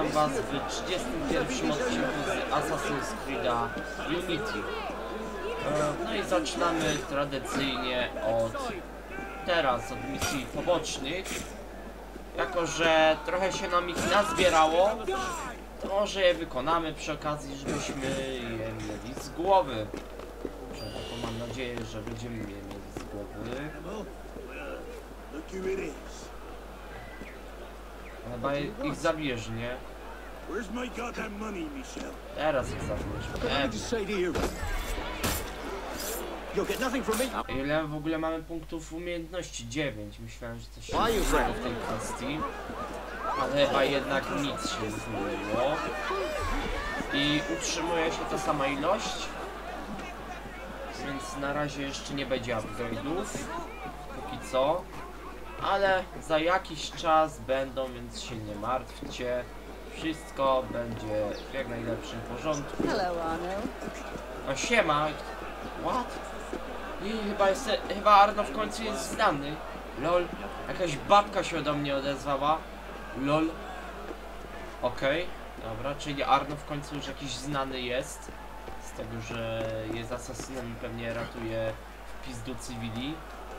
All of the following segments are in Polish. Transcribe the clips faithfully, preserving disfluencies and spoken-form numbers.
was w trzydziestym pierwszym odcinku z Assassin's Creed'a Unity. No i zaczynamy tradycyjnie od teraz, od misji pobocznych. Jako że trochę się nam ich nazbierało, to może je wykonamy przy okazji, żebyśmy je mieli z głowy. Że taką mam nadzieję, że będziemy je mieli z głowy. Chyba ich zabijesz, nie? Teraz ich zabijesz. Ile w ogóle mamy punktów umiejętności? dziewięć. Myślałem, że coś się zmieniło w tej kwestii. Ale chyba jednak nic się nie zmieniło. I utrzymuje się ta sama ilość. Więc na razie jeszcze nie będzie upgrade'ów. Póki co. Ale za jakiś czas będą, więc się nie martwcie. Wszystko będzie w jak najlepszym porządku. O, siema. What? I chyba jest, chyba Arno w końcu jest znany. Lol. Jakaś babka się do mnie odezwała. Lol. Okej. Okay. Dobra, czyli Arno w końcu już jakiś znany jest. Z tego, że jest asasynem i pewnie ratuje w pizdu cywili.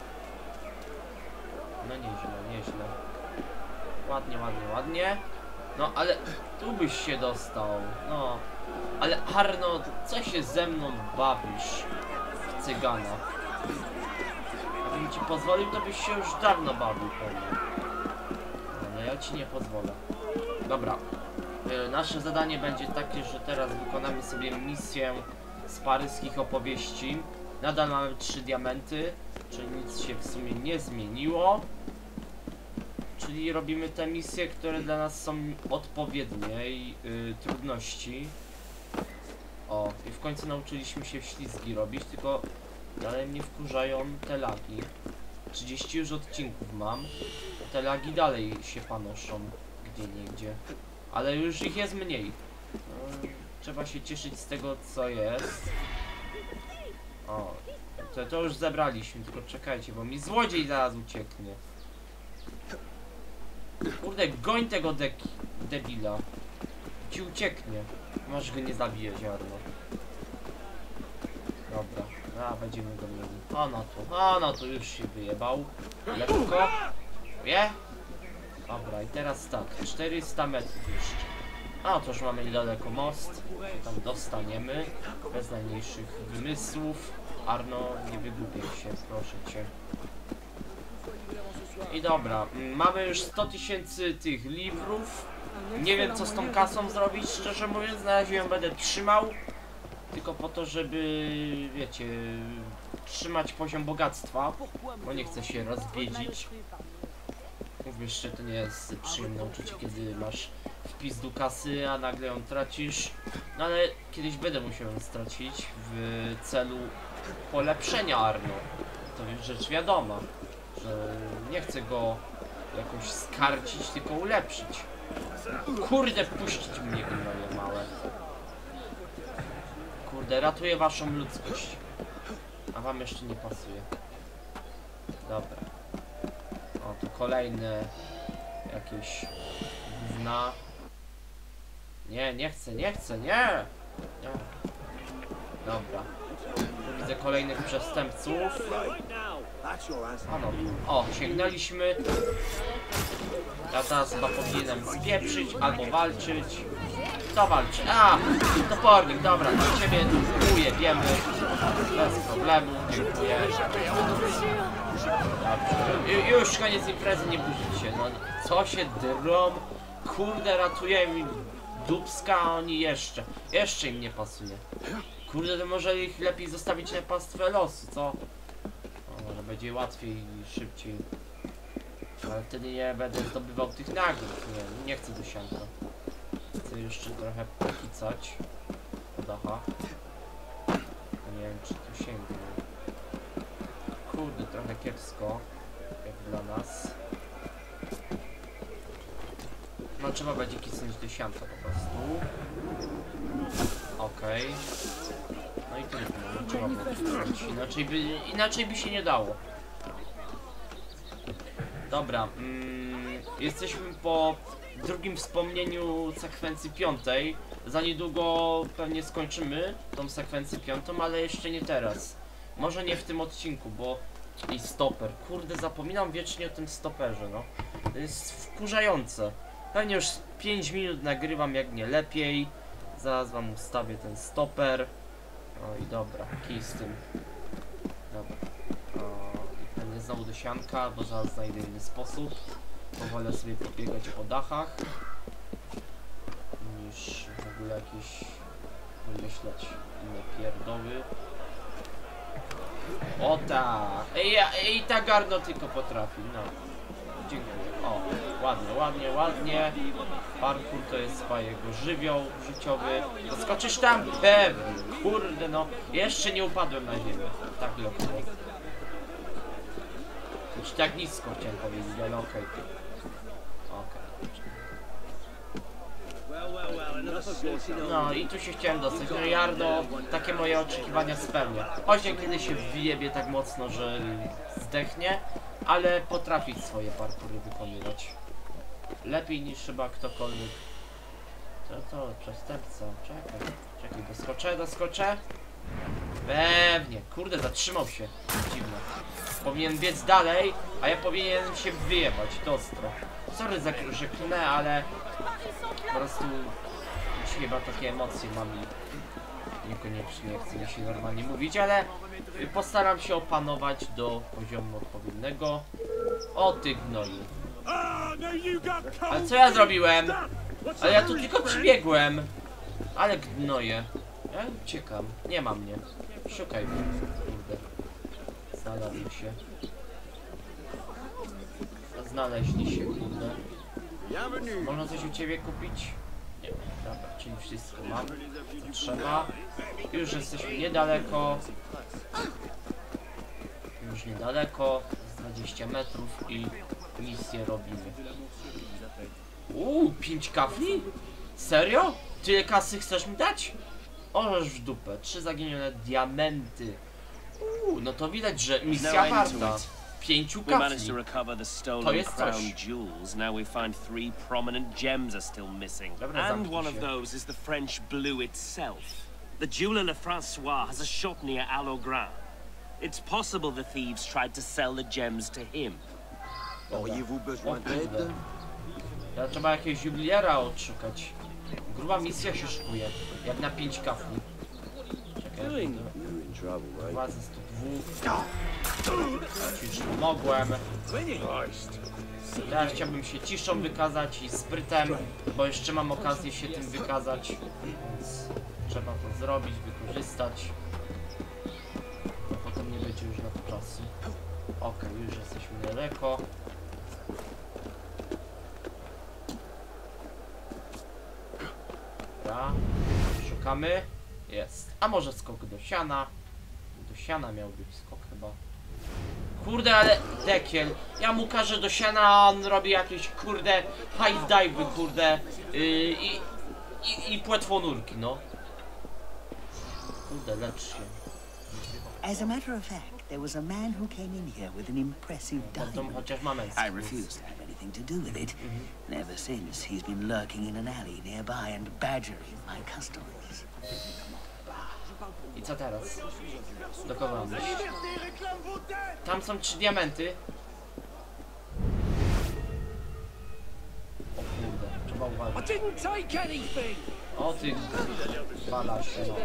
No nieźle, nieźle. Ładnie, ładnie, ładnie. No ale tu byś się dostał. No. Ale Arno, co się ze mną bawisz w cygana? Gdybym ci pozwolił, to byś się już dawno bawił pewnie. No ja ci nie pozwolę. Dobra. Nasze zadanie będzie takie, że teraz wykonamy sobie misję z paryskich opowieści. Nadal mamy trzy diamenty, czyli nic się w sumie nie zmieniło. Czyli robimy te misje, które dla nas są odpowiedniej yy, trudności. O, i w końcu nauczyliśmy się ślizgi robić, tylko dalej mnie wkurzają te lagi. trzydzieści już odcinków mam, a te lagi dalej się panoszą gdzie niegdzie. Ale już ich jest mniej. No, trzeba się cieszyć z tego, co jest. O, to, to już zebraliśmy, tylko czekajcie, bo mi złodziej zaraz ucieknie. Kurde, goń tego deki, debila. Ci ucieknie. Może go nie zabije, ziarno. Dobra, a będziemy go mieli. O no tu, o no tu już się wyjebał. Lekko. Wie? Dobra, i teraz tak, czterysta metrów jeszcze. A to już mamy niedaleko most. Tam dostaniemy. Bez najmniejszych wymysłów. Arno, nie wygłupiaj się, proszę cię. I dobra, mamy już sto tysięcy tych livrów. Nie wiem, co z tą kasą zrobić, szczerze mówiąc. Na razie ją będę trzymał. Tylko po to, żeby, wiecie, trzymać poziom bogactwa. Bo nie chcę się rozwiedzić. Mówisz, że to nie jest przyjemne uczucie, kiedy masz wpis do kasy, a nagle ją tracisz. No ale kiedyś będę musiał ją stracić w celu polepszenia Arno. To jest rzecz wiadoma, że nie chcę go jakoś skarcić, tylko ulepszyć. Kurde, puścić mnie, gnoje małe. Kurde, ratuję waszą ludzkość. A wam jeszcze nie pasuje. Dobra. O, tu kolejne jakieś gówna. Nie, nie chcę, nie chcę, nie! nie. Dobra. Tu widzę kolejnych przestępców. O, no. O, sięgnęliśmy. Ja teraz chyba powinienem spieprzyć albo walczyć. Kto walczy? A! Topornik, dobra, do ciebie dziękuję, wiemy. Bez problemu, dziękuję. Dobrze. Już koniec imprezy, nie burzyć się. No, co się drą? Kurde, ratuje mi dupska, a oni jeszcze. Jeszcze im nie pasuje. Kurde, to może ich lepiej zostawić na pastwę losu, co? O, może będzie łatwiej i szybciej. Ale wtedy nie będę zdobywał tych nagród. Nie, nie chcę do sianka. Chcę jeszcze trochę pokicać. Podacha. Nie wiem, czy tu sięgnę. Kurde, trochę kiepsko. Jak dla nas. No trzeba będzie kisnąć do sianka po prostu. Okej. Okay. No i trudno, no, trzeba było kisnąć. Inaczej by, inaczej by się nie dało. Dobra, mm, jesteśmy po drugim wspomnieniu sekwencji piątej. Za niedługo pewnie skończymy tą sekwencję piątą, ale jeszcze nie teraz. Może nie w tym odcinku, bo... I stoper. Kurde, zapominam wiecznie o tym stoperze, no. To jest wkurzające. Pewnie już pięć minut nagrywam, jak nie lepiej. Zaraz wam ustawię ten stoper. O i dobra, kij z tym. Dobra. O, i pewnie znowu do sianka, bo zaraz znajdę inny sposób. Powolę sobie pobiegać po dachach. Niż w ogóle jakieś wymyślać inne pierdoły. O tak! I, i ta garno tylko potrafi, no. Dziękuję. O, ładnie, ładnie, ładnie. Parkour to jest chyba jego żywioł życiowy. Doskoczysz tam? Pewnie. Kurde no. Jeszcze nie upadłem na ziemię. Tak lekko. Już tak nisko chciałem powiedzieć, ale okej. Okay. No i tu się chciałem dostać. No Jarno takie moje oczekiwania spełnia. Choć niekiedy się wyjebie tak mocno, że zdechnie, ale potrafi swoje parkury wykonywać. Lepiej niż chyba ktokolwiek. Co to? Przestępca. Czekaj. Czekaj, doskoczę, doskoczę. Pewnie. Kurde, zatrzymał się. Dziwne. Powinien biec dalej, a ja powinienem się wyjebać. Dostro. Sorry za że klnę, ale po prostu już chyba takie emocje mam i niekoniecznie chce mi się normalnie mówić, ale postaram się opanować do poziomu odpowiedniego. O ty gnoju. Ale co ja zrobiłem? Ale ja tu tylko przybiegłem. Ale gnoje. Ja uciekam. Nie ma mnie. Szukaj mnie. Kurde. Znalazł się. Znaleźli się, kurde. Można coś u ciebie kupić? Nie. Dobra, czyli wszystko mam. Co trzeba. Już jesteśmy niedaleko. Już niedaleko. Z dwadzieścia metrów i misję robimy. Uuu, pięć kafli? Serio? Tyle kasy chcesz mi dać? Orzesz w dupę. Trzy zaginione diamenty. Uuu, no to widać, że misja warta. Pięciu kafli. To jest coś. Now we find three prominent gems are still missing. And one of those is the French blue itself. The jeweler Lefrancois has a shop near Allogran. It's possible the thieves tried to sell the gems to him. Auriez-vous besoin d'aide? Ja trzeba jakiegoś jubiliera odszukać. Gruba misja się szykuje. Jak na pięć kafli. Czekaj. Dwa ze stu dwóch. Ci już pomogłem. Teraz chciałbym się ciszą wykazać i sprytem, bo jeszcze mam okazję się tym wykazać. Więc trzeba to zrobić, wykorzystać. A potem nie będzie już na to czasu. Okej, okay, już jesteśmy daleko. Dobra. Szukamy. Jest. A może skok do siana? Do siana miał być skok chyba. Kurde, ale dekiel. Ja mu każę do siana, a on robi jakieś kurde high dive, kurde. Yy, i, i, I płetwonurki, no. Kurde, lecz się. As a matter of fact, there was a man who came in here with an impressive diamond. Chociaż mamy. I refused to have anything to do with it. Mm-hmm. And ever since, he's been lurking in an alley nearby and badgering my customers. I co teraz? Do kogo mam iść? Tam są trzy diamenty. O kurde, trzeba uważać. O ty balasz się nowy.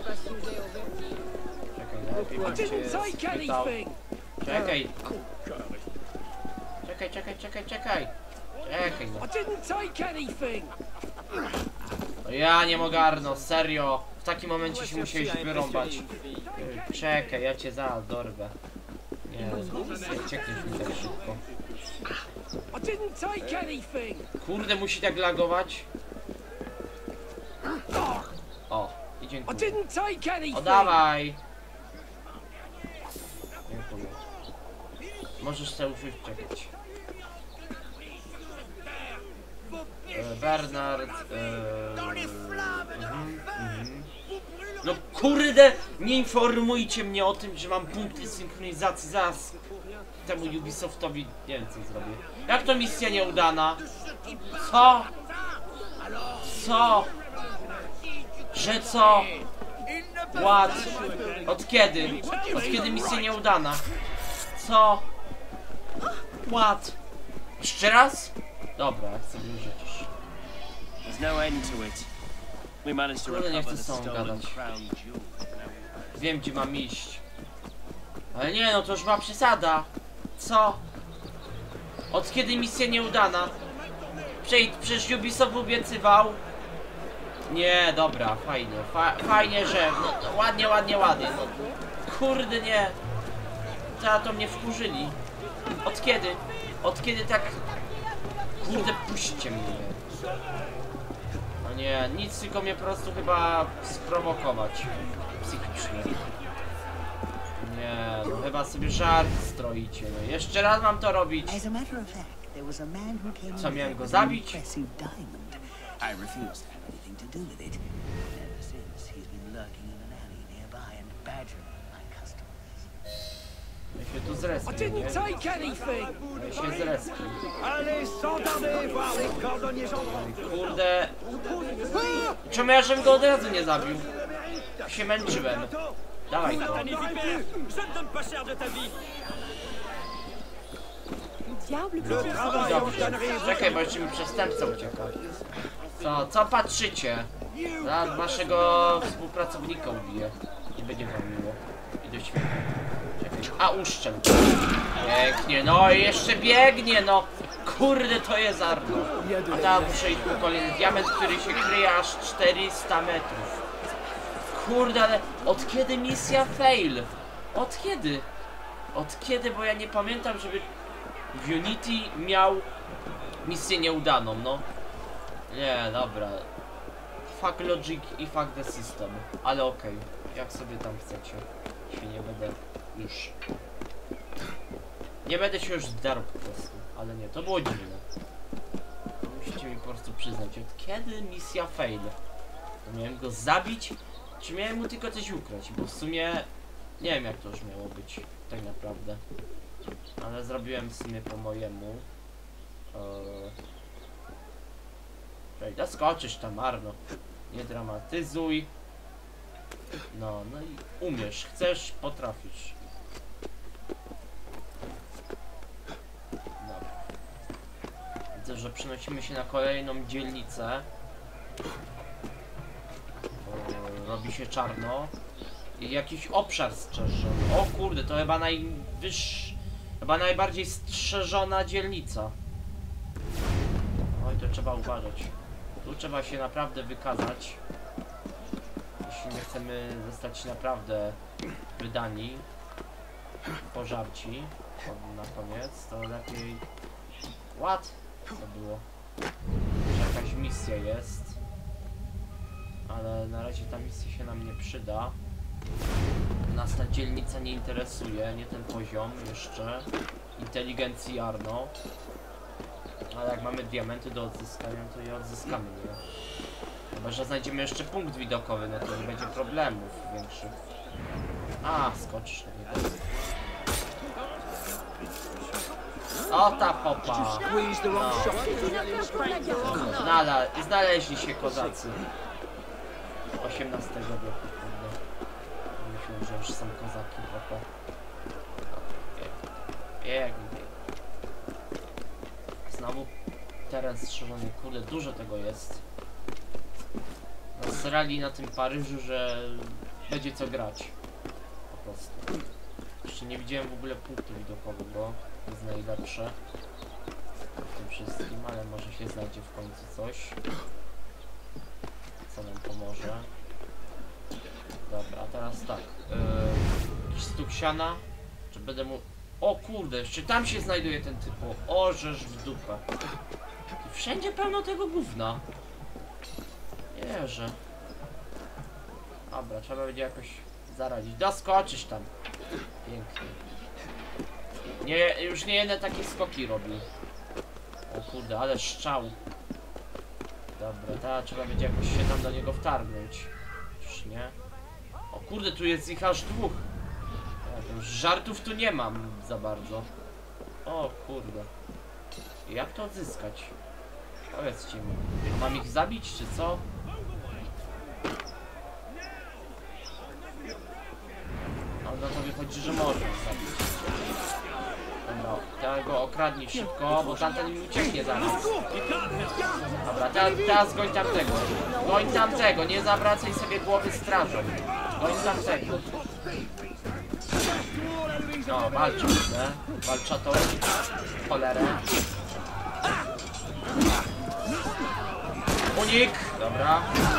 Czekaj, lepiej bym cię spytał. Czekaj. Czekaj, czekaj, czekaj, czekaj. Czekaj no. No ja nie mogę, Arno, serio. W takim momencie się musiałeś wyrąbać. Czekaj, ja cię zaraz dorwę. Nie, nie ciekniesz mi tak szybko. Kurde, musi tak lagować. O, i dziękuję. O, dawaj! Dziękuję. Możesz sobie już czekać. E, Bernard... E, mhm, mhm. No kurde, nie informujcie mnie o tym, że mam punkty synchronizacji. Zaraz temu Ubisoftowi nie wiem co zrobię. Jak to misja nieudana? Co? Co? Że co? What? Od kiedy? Od kiedy misja nieudana? Co? What? Jeszcze raz? Dobra, jak sobie życzysz. There's no end to it. We managed to Kurde, nie recover chcę the z tobą stolen gadać. crown jewel. Wiem, gdzie mam iść. Ale nie, no to już była przesada. Co? Od kiedy misja nieudana? Przejdź, przecież Ubisoft obiecywał. Nie, dobra, fajnie. Fa fajnie, że... No, no, ładnie, ładnie, ładnie. No, kurde, nie. Za to mnie wkurzyli. Od kiedy? Od kiedy tak... Kurde, puśćcie mnie. No nie, nic, tylko mnie po prostu chyba sprowokować. Psychicznie. Nie, no chyba sobie żart stroicie. No jeszcze raz mam to robić. Co, miałem go zabić? I refuse to have anything to do with it. Ever since, he's been lurking in an alley nearby and badgering my customers. Ja się tu zrespię, nie? Ja się zrespię. Kurde. Czemu ja żebym go od razu nie zabił? Się męczyłem. Dawaj to. Dobrze. Czekaj, bo jeszcze mi przestępca ucieka. Co, co patrzycie? Zaraz waszego współpracownika ubiję. Nie będzie wam miło. I do śmiechu. Czekaj. A uszczel. Pięknie, no i jeszcze biegnie, no. Kurde, to jest Arno. A tam muszę iść po kolejny diament, który się kryje aż czterysta metrów. Kurde, ale od kiedy misja fail? Od kiedy? Od kiedy, bo ja nie pamiętam, żeby w Unity miał misję nieudaną, no. Nie, dobra. Fuck logic i fuck the system. Ale okej, okay. Jak sobie tam chcecie. Się nie będę już... Nie będę się już darł po prostu. Ale nie, to było dziwne. Musicie mi po prostu przyznać, od kiedy misja fail? To miałem go zabić? Czy miałem mu tylko coś ukraść? Bo w sumie... Nie wiem, jak to już miało być. Tak naprawdę. Ale zrobiłem w sumie po mojemu. Eee... Doskoczysz tam, Arno. Nie dramatyzuj. No, no i umiesz, chcesz, potrafisz. Dobra. Widzę, że przenosimy się na kolejną dzielnicę. Eee, robi się czarno. I jakiś obszar strzeżony. O kurde, to chyba najwyższa... Chyba najbardziej strzeżona dzielnica. Oj, to trzeba uważać. Tu trzeba się naprawdę wykazać. Jeśli nie chcemy zostać naprawdę wydani, pożarci na koniec, to lepiej... What? Co było? Że jakaś misja jest. Ale na razie ta misja się nam nie przyda. Nas ta dzielnica nie interesuje, nie ten poziom jeszcze. Inteligencji Arno. Ale jak mamy diamenty do odzyskania, to je odzyskamy, nie? Chyba że znajdziemy jeszcze punkt widokowy, no to nie będzie problemów większych. A, skoczysz na niego. O, ta popa! No. Znala znaleźli się kozacy. osiemnastego wieku, kurde. Myślę, że już są kozaki, popa. Pięknie. Znowu teren strzeżony, kurde, dużo tego jest. Nasrali na tym Paryżu, że będzie co grać. Po prostu. Jeszcze nie widziałem w ogóle punktu widokowego. To jest najlepsze w tym wszystkim, ale może się znajdzie w końcu coś, co nam pomoże. Dobra, a teraz tak. Yy, jakiś stuk siana. Czy będę mu... O kurde, jeszcze tam się znajduje ten typu. O, żeż w dupę. I wszędzie pełno tego gówna. Nie wierzę. Dobra, trzeba będzie jakoś zaradzić. Doskoczysz tam. Pięknie. Nie, już nie jedne takie skoki robi. O kurde, ale szczał. Dobra, teraz trzeba będzie jakoś się tam do niego wtargnąć. Już nie. O kurde, tu jest ich aż dwóch. Ja, już żartów tu nie mam za bardzo. O kurde. Jak to odzyskać? Powiedzcie mi, mam ich zabić, czy co? No, no to wychodzi, że można zabić. Dobra, teraz go okradnij szybko, bo tamten mi ucieknie zaraz. Dobra, teraz, teraz goń tamtego. Goń tamtego, nie zawracaj sobie głowy strażą. Goń tamtego. No, walczą, ne? Walcza to. Cholerę. Unik! Dobra.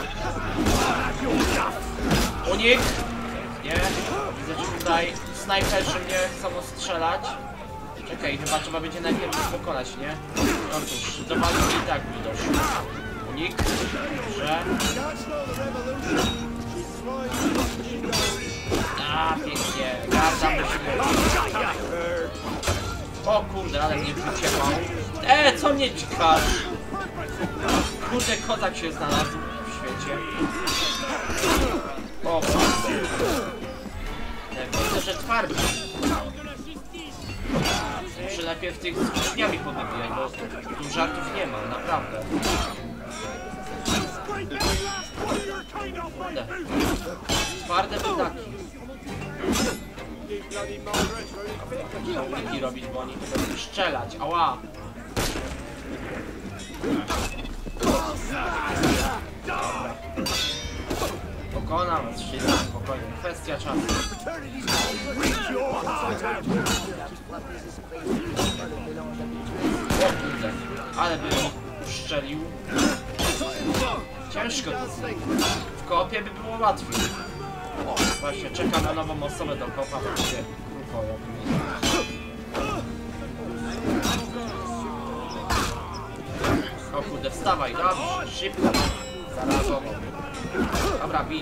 Unik! Nie. Widzę, że tutaj snajperzy mnie chcą strzelać. Czekaj, chyba trzeba będzie najpierw ich pokonać, nie? No cóż, do walki i tak mi doszło. Unik. Dobrze. A, pięknie. Garda musimy. O kurde, ale mnie wyciekał. E, co mnie dźkasz? Kurde, kozak się znalazł w świecie. O kurde. Widzę, że twardy. Muszę najpierw tych z drzwiami podbijać, bo tu żartów nie ma, naprawdę. Kurde. Twarde wydaki. Uniki robić, bo oni tu będą strzelać. Ała! Dobra. Pokonam was wszystkich spokojnie. Kwestia czasu. O kurde, ale bym uszczelił. Ciężko to zrobić. W koopie by było łatwiej. O, właśnie, czekam na nową osobę do koopa, to będzie krótko jak mnie. O kurde, wstawaj, dobrze, szybko. Zareagował. Dobra, bij.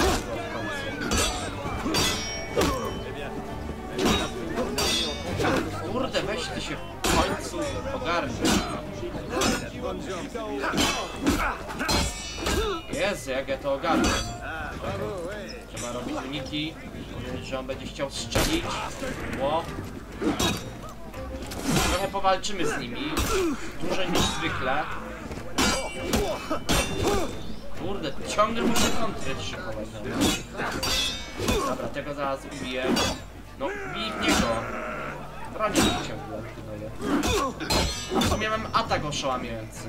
Kurde, weź ty się w końcu ogarnij. Jezu, jak ja to ogarnę. Trzeba robić uniki, że on będzie chciał strzelić. Ło. Trochę powalczymy z nimi. Dłużej niż zwykle. Kurde, ciągle muszę kontry szykować. Dobra, tego zaraz ubiję. No, bij w niego. Bronię mi ciągle. A w sumie mam atak oszałamiający.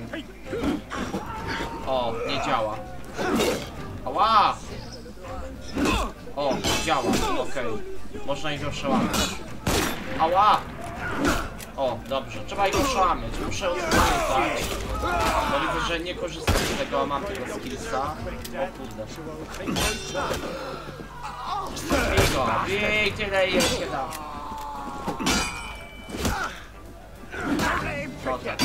O, nie działa. Ała! O, działa, okej. Okay. Można ich oszałamiać. Ała! O, dobrze, trzeba ich oszałamiać. Muszę pamiętać. Bo widzę, że nie korzystam z tego, a mam tego skillsa. O kurde. Bij go, bij, tyle ile się da. Dobra.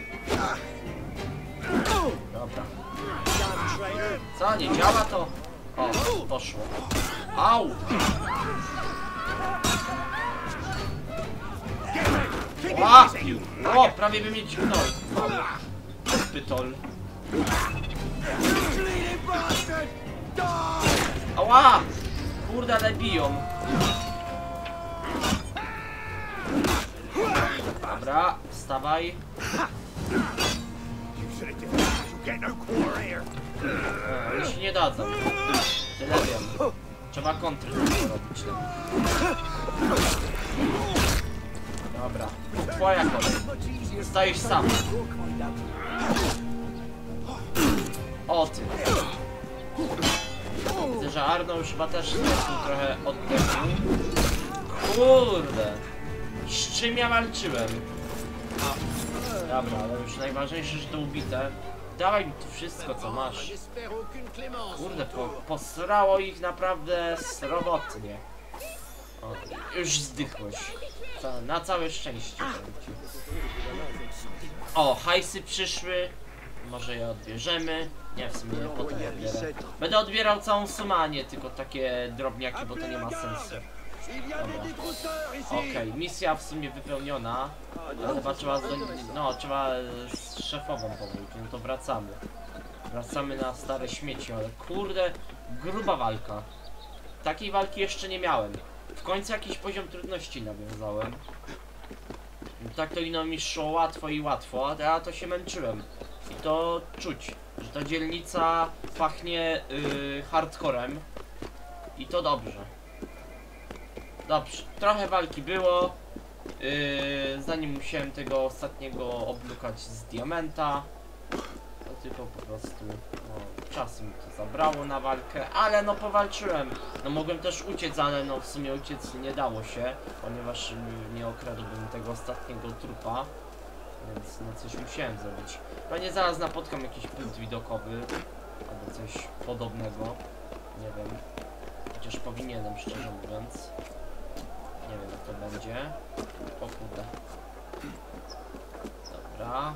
Dobra. Co, nie działa to? O, poszło. Au! Ła! O, prawie by mnie dźgnął. Pytol. Ała! Kurde, ale biją. Dobra, wstawaj. E, oni się nie dadzą. Tyle wiem. Trzeba kontry robić. Dobra, twoja kolej. Stajesz sam. O ty. Widzę, że Arno już chyba też trochę oddechu. Kurde. Z czym ja walczyłem? Dobra, ale już najważniejsze, że to ubite. Dawaj mi tu wszystko, co masz. Kurde, po, posrało ich naprawdę sromotnie. O, już zdychłeś. Ca na całe szczęście. O, hajsy przyszły. Może je odbierzemy. Nie, w sumie potem je odbierę. Będę odbierał całą sumę, a nie tylko takie drobniaki, bo to nie ma sensu. Okej, okay, misja w sumie wypełniona. Ale chyba trzeba z, no, trzeba z szefową powiedzieć, no to wracamy. Wracamy na stare śmieci, ale kurde, gruba walka. Takiej walki jeszcze nie miałem. W końcu jakiś poziom trudności nawiązałem. Tak to ino mi szło łatwo i łatwo, a ja to się męczyłem I to czuć, że ta dzielnica pachnie yy, hardcorem. I to dobrze. Dobrze, trochę walki było. Yy, zanim musiałem tego ostatniego oblukać z diamenta. To tylko po prostu no, czas mi to zabrało na walkę, ale no powalczyłem. No mogłem też uciec, ale no w sumie uciec nie dało się, ponieważ nie okradłbym tego ostatniego trupa. Więc no coś musiałem zrobić. Pewnie zaraz napotkam jakiś punkt widokowy albo coś podobnego. Nie wiem. Chociaż powinienem, szczerze mówiąc. Nie wiem jak to będzie. O kurde. Dobra.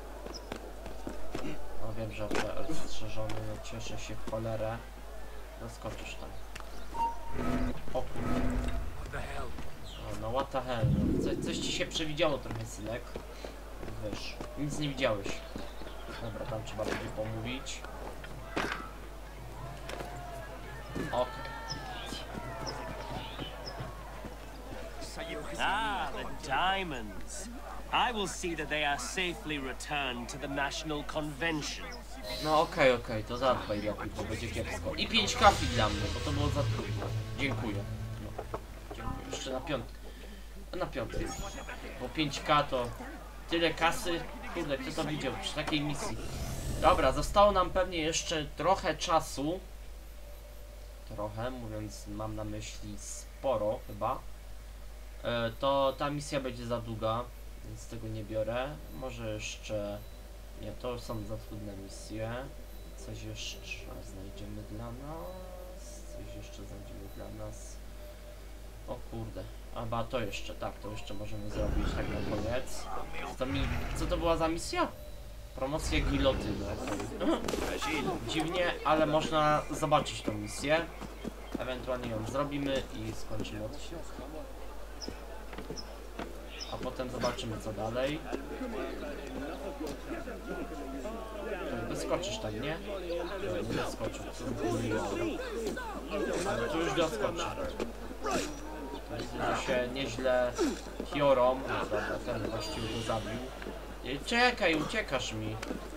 No wiem, że ostrzeżony, no cieszę się w cholerę. Zaskoczysz tam. O kurde. O, no what the hell. No, co, coś ci się przewidziało trochę, Sylek. Wiesz, nic nie widziałeś. Dobra, tam trzeba będzie pomówić. Okej. Ah, the diamonds. I will see that they are safely returned to the National Convention. No okej, okay, okej, okay, to zadbaj lepiej, bo będzie kiepsko. I pięć kafli dla mnie, bo to było za trudno. Dziękuję. No, dziękuję. Jeszcze na piątkę. Na piątkę. Bo pięć K to tyle kasy. Kurde, kto to widział przy takiej misji. Dobra, zostało nam pewnie jeszcze trochę czasu. Trochę, mówiąc, mam na myśli sporo chyba. E, to ta misja będzie za długa, więc tego nie biorę. Może jeszcze... Nie, to są za trudne misje. Coś jeszcze znajdziemy dla nas. Coś jeszcze znajdziemy dla nas. O kurde. Albo to jeszcze, tak, to jeszcze możemy zrobić tak na koniec. To mi... Co to była za misja? Promocja gilotyny. Dziwnie, ale można zobaczyć tą misję. Ewentualnie ją zrobimy i skończymy odcinek. A potem zobaczymy co dalej. Doskoczysz tam, nie? Nie doskoczył. Ale tu już doskoczy. Widzę, że się nieźle Hiorą. No dobra, ten właściwie go zabił. I czekaj, uciekasz mi.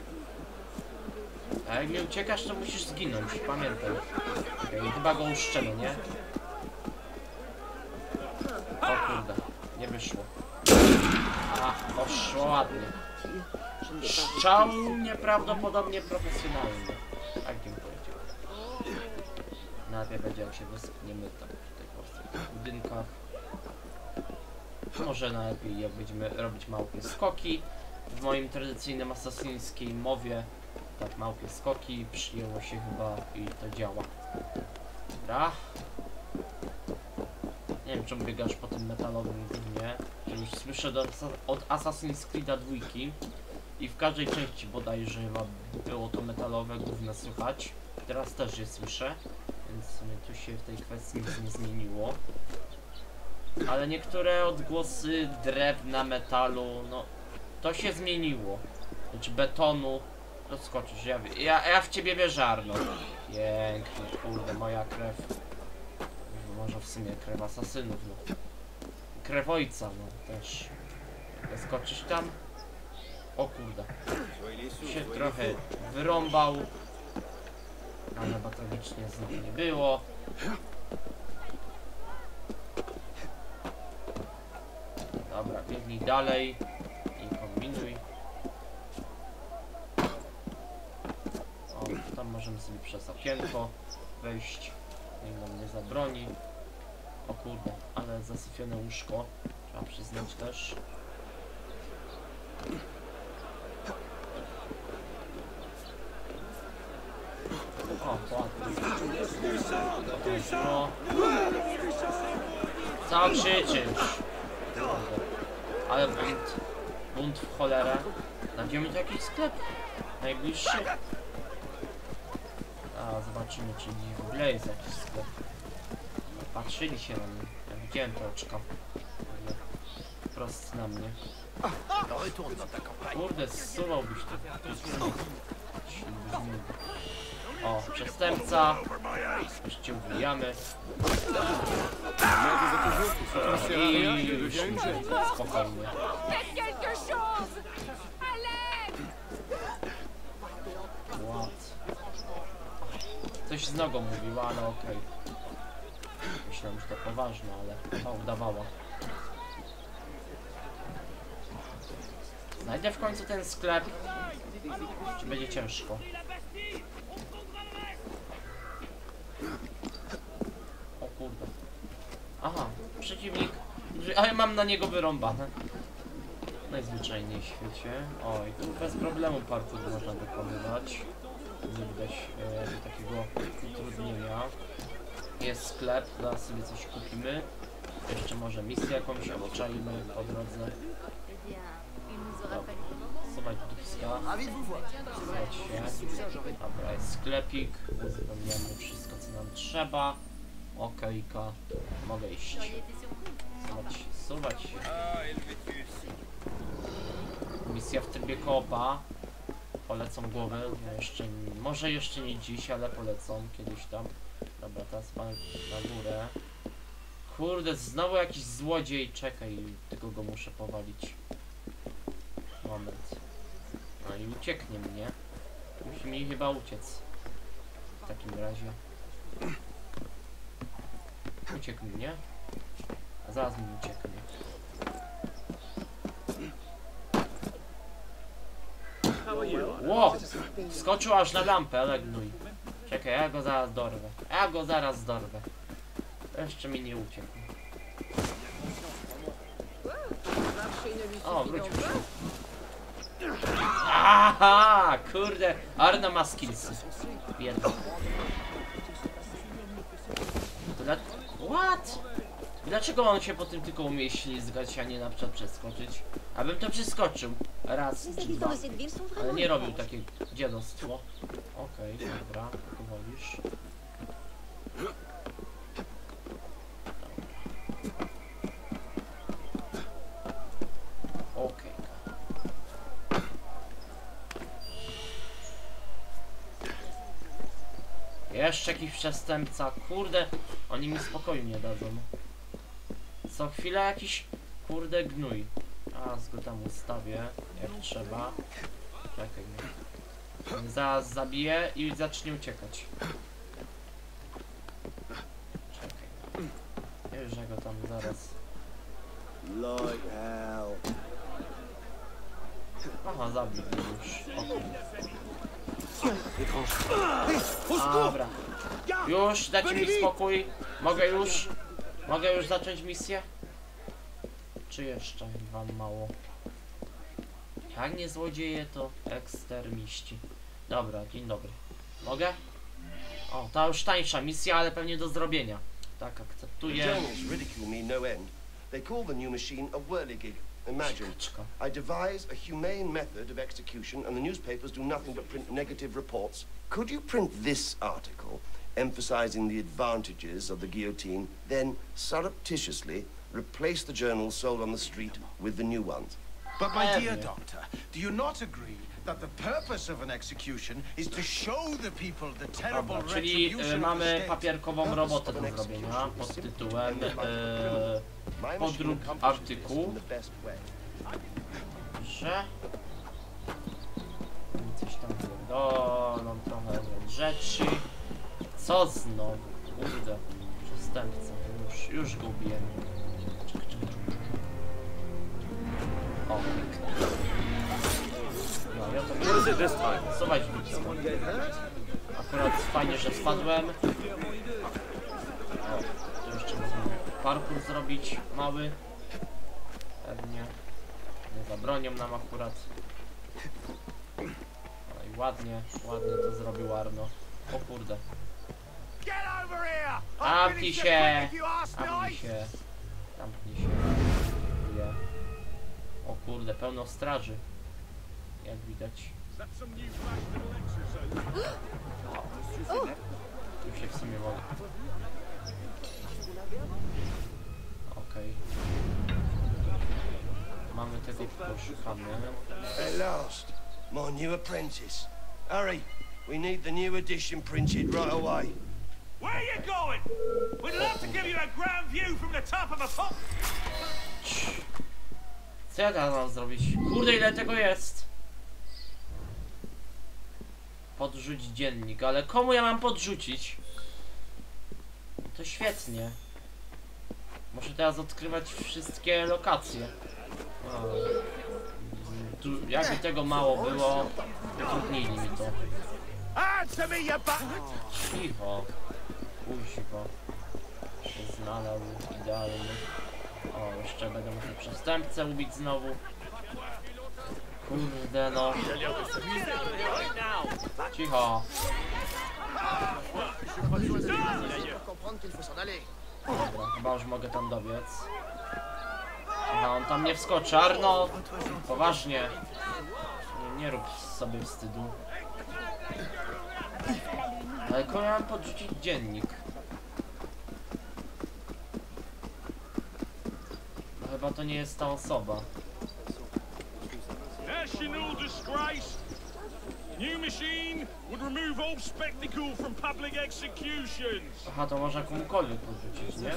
A jak mi uciekasz, to musisz zginąć, pamiętaj. Okay, chyba go uszczemy, nie? O kurde, nie wyszło. A, poszło ładnie. Strzał nieprawdopodobnie profesjonalny. Tak bym powiedział. Najpierw będzie jak się wyskniemy tam tutaj po prostu w budynkach. Może najlepiej jak będziemy robić małpie skoki. W moim tradycyjnym asasyńskiej mowie tak małpie skoki przyjęło się chyba i to działa. Dobra. Nie wiem czemu biegasz po tym metalowym głównie. Już słyszę do, od Assassin's Creed'a dwójki i w każdej części bodajże chyba było to metalowe gówno słychać. Teraz też je słyszę, więc w sumie tu się w tej kwestii nic nie zmieniło. Ale niektóre odgłosy drewna, metalu, no to się zmieniło. Znaczy betonu. Doskoczysz, ja, ja, ja w ciebie wierzę, Arno. Pięknie, kurde, moja krew. Może w sumie krew asasynów, no. Krew ojca, no też. Doskoczysz tam? O kurde. Się trochę wyrąbał. Ale batalicznie znów nie było. Dobra, biegnij dalej. I kombinuj. O, tam możemy sobie przez okienko wejść. Nikt nam nie zabroni. O kurde, ale zasyfione łóżko. Trzeba przyznać też. O, ładnie. No. Co krzyczysz? Ale bunt. Bunt w cholerę. Znajdziemy tu jakiś sklep. Najbliższy. A, zobaczymy, czy w ogóle jest jakiś sklep. Patrzyli się na mnie. Ja widziałem te oczka. Prost na mnie. Kurde, zsuwałbyś to. O, przestępca. Już cię ubijamy. I już spokojnie. Coś z nogą mówiła, ale okej. Okay. Myślałem, że to poważne, ale chyba udawała. Znajdę w końcu ten sklep. Czy będzie ciężko? O kurde. Aha, przeciwnik. Ale mam na niego wyrąbane. Najzwyczajniej w świecie. Oj, tu bez problemu parkour można wykonywać. Nie widać e, takiego utrudnienia. Jest sklep, zaraz sobie coś kupimy. Jeszcze może misję jakąś obczajmy po drodze. Suwać dupska. Suwać się. Dobra, jest sklepik. Uzupełniamy wszystko, co nam trzeba. Okejka. Mogę iść. Suwać się, suwać się. Misja w trybie koopa. Polecą głowy. Ja jeszcze, może jeszcze nie dziś, ale polecą kiedyś tam. Dobra, teraz pan na górę. Kurde, znowu jakiś złodziej. Czekaj, tylko go muszę powalić. Moment. No i ucieknie mnie. Musi mi chyba uciec. W takim razie. Uciekł mi, nie? A zaraz mi ucieknie. Ło! Skoczył aż na lampę, ale gnój. Czekaj, ja go zaraz dorwę. Ja go zaraz dorwę. Jeszcze mi nie uciekł. O, wrócił się. Aha, kurde. Arno ma skillsy. Biedny. What? Dlaczego on się po tym tylko umie ślizgać, a nie na przykład przeskoczyć? Abym to przeskoczył. Raz czy dwa. Ale nie robił takie dziadostwo. Okej, okay, dobra, powolisz. Okej. Okay. Jeszcze jakiś przestępca. Kurde, oni mi spokoju nie dadzą. Co chwilę jakiś kurde gnój. A, go tam ustawię jak trzeba. Czekaj. Zaraz zabiję i zacznie uciekać. Czekaj. Już ja go tam zaraz. Aha, zabił mnie już. Okay. Dobra. Już, dajcie mi spokój. Mogę już? Mogę już zacząć misję? Czy jeszcze wam mało? Jak nie złodzieje, to ekstermiści. Dobra, dzień dobry. Mogę? O, to już tańsza misja, ale pewnie do zrobienia. Tak, akceptuję. They call the new machine a whirligig. Imagine, I devise a humane method of execution and the newspapers do nothing but print negative reports. Could you print this article, emphasizing the advantages of the guillotine, then surreptitiously replace the journals sold on the street with the new ones? But my dear doctor, do you not agree that the purpose of an execution is to show the people the terrible Dobra, czyli e, mamy papierkową robotę do zrobienia pod tytułem e, podrób artykuł. Że coś tam pierdolą trochę rzeczy. Co znowu? Kurde, przestępca. Już, już go ubijemy. O, no, ja to muszę suwać blisko. Akurat fajnie, że spadłem. O, tu jeszcze możemy parkour zrobić, mały. Pewnie. Nie zabronią nam akurat. No i ładnie, ładnie to zrobił Arno. O kurde. Zamknij się! Zamknij się. Zamknij się. Dziękuję. O kurde, pełno straży. Jak widać. Tu się w sumie mogę. Okej. Mamy tego, kogo szukamy. At last, my new apprentice. Hurry, we need the new edition printed right away. Where are you going? We'd love to give you a grand view from the top of a pop. Co ja teraz mam zrobić? Kurde, ile tego jest? Podrzuć dziennik, ale komu ja mam podrzucić? To świetnie. Muszę teraz odkrywać wszystkie lokacje. O. Tu, jakby tego mało było, utrudnili mi to. Cicho. Kuźwa. Się znalazł idealny. O, jeszcze będę musiał przestępcę ubić znowu. Kurde no. Cicho. Dobra, chyba już mogę tam dobiec. No, on tam nie wskoczy. Arno! Poważnie. Nie, nie rób sobie wstydu. Ale kogo ja mam podrzucić dziennik? No, chyba to nie jest ta osoba. National disgrace. New machine would remove all spectacle from public executions. Aha, to można komukolwiek podrzucić, nie?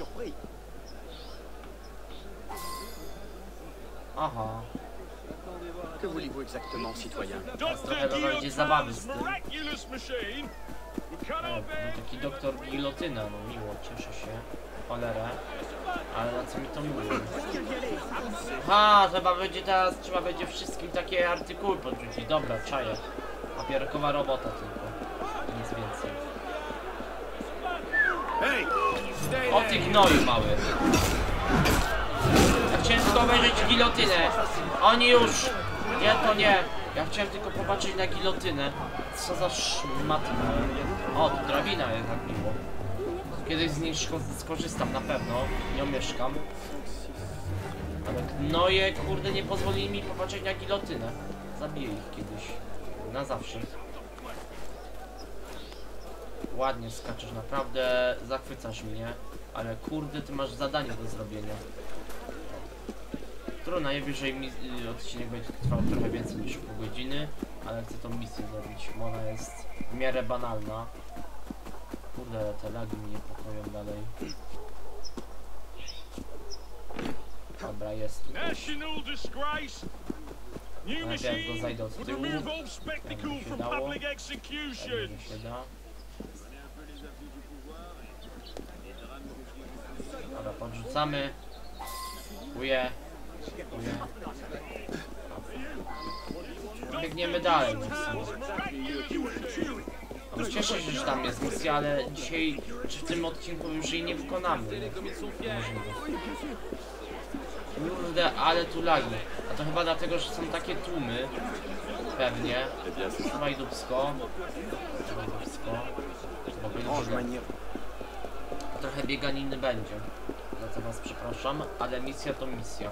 Aha. Que voulez-vous exactement, citoyen? Doctor Guillotin's miraculous machine. E, był taki doktor Gilotyna, no miło, cieszę się. Cholerę. Ale na co mi to mówi? Ha, trzeba będzie teraz, trzeba będzie wszystkim takie artykuły podrzucić. Dobra, czaję. Papierkowa robota tylko. Nic więcej. O ty gnoju mały. Ja chciałem tylko obejrzeć gilotynę. Oni już. Nie, to nie. Ja chciałem tylko popatrzeć na gilotynę. Co za szmaty mają. O, tu drabina jest tak miło. Kiedyś z niej skorzystam na pewno. Nie mieszkam. Ale gnoje, kurde, nie pozwolili mi popatrzeć na gilotynę. Zabiję ich kiedyś. Na zawsze. Ładnie skaczesz, naprawdę zachwycasz mnie. Ale kurde, ty masz zadanie do zrobienia. Trudno, najwyżej mi, y, odcinek będzie trwał trochę więcej niż pół godziny. Ale chcę tą misję zrobić, bo ona jest w miarę banalna. Kurde, te lagi mnie niepokoją dalej. Dobra, jest tu. National disgrace. New Najpierw go zajdę od would tyłu. remove all spectacle Jak mi się from dało. public Tak executions. mi się da. Dobra, podrzucamy. Kuję. Kuję. Biegniemy dalej. No, cieszę się, że tam jest misja, ale dzisiaj, czy w tym odcinku już jej nie wykonamy. Kurde, ale tu lagi. A to chyba dlatego, że są takie tłumy. Pewnie. Trzymaj dupsko. Trzymaj dupsko. Bo będzie... Trochę bieganiny będzie. Za co was przepraszam, ale misja to misja.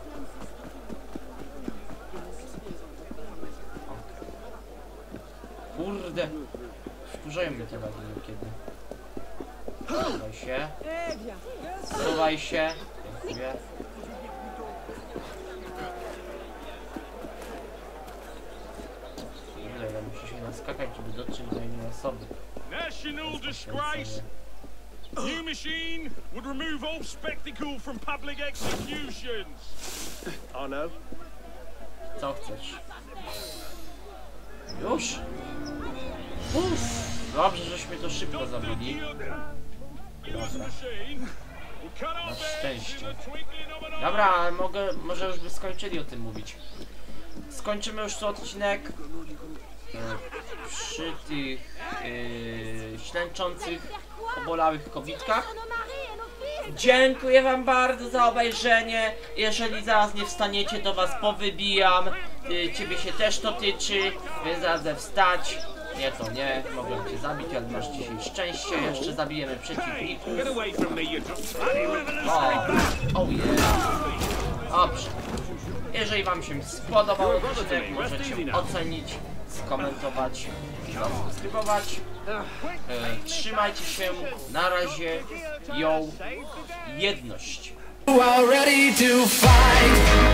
Kurde. Wkurzają mnie te lagi niekiedy. Schowaj się. Schowaj się. Dziękuję. Ile ja muszę się naskakać, żeby dotrzeć do innej osoby. National disgrace. New machine would remove all spectacle from public executions. Oh no. Co chcesz? Już? Uff, dobrze, żeśmy to szybko zabili. Dobra. Na szczęście. Dobra, ale mogę, może już by skończyli o tym mówić. Skończymy już tu odcinek e, przy tych e, ślęczących, obolałych kobitkach. Dziękuję wam bardzo za obejrzenie. Jeżeli zaraz nie wstaniecie, to was powybijam. Ty, ciebie się też to tyczy, więc radzę wstać. Nie, to nie, mogłem cię zabić, ale masz dzisiaj szczęście. Jeszcze zabijemy przeciwników. O, oh yeah. Dobrze. Jeżeli wam się spodobał odcinek, możecie ocenić, skomentować i zasubskrybować. E, trzymajcie się, na razie, ją jedność. Ready to fight.